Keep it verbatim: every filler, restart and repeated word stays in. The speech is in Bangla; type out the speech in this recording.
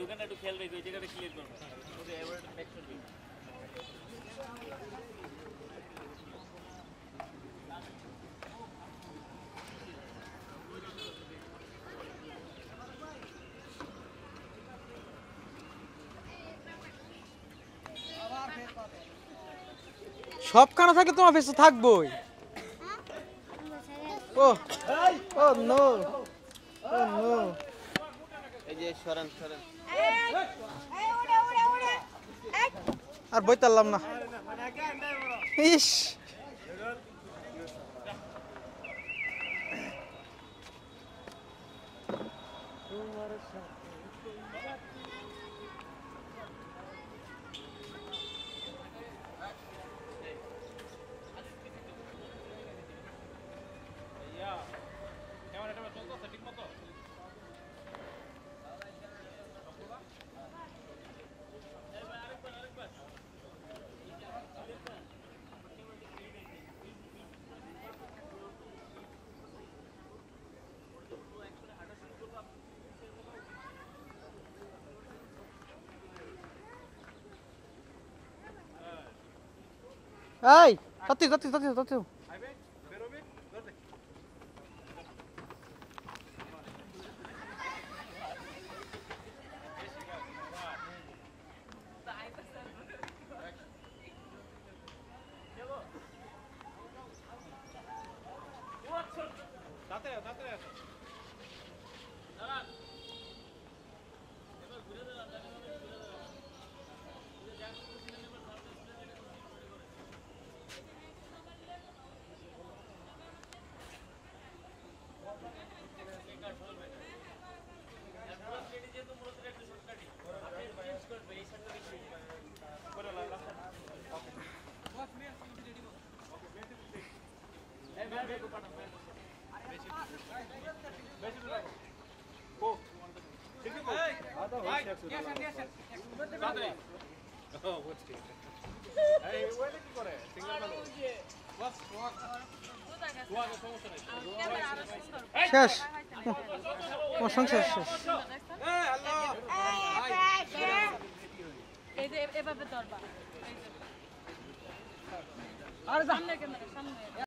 ওখানে একটু খেয়াল রাখবে, ওই জায়গাটা ক্লিয়ার করবে। ওকে এবার একটু ব্যাক করবে। সব কানা থাকে তোমার ফেসে থাকবোই। ও ও নো ও নো, এই যে সরান সরান। আর বইতারলাম না। ইস এই তাতি তাতি তাতি তাতি শেষ, আমার সংসার শেষ। এভাবে ধরবা। আরে সামনে ক্যামেরা সামনে।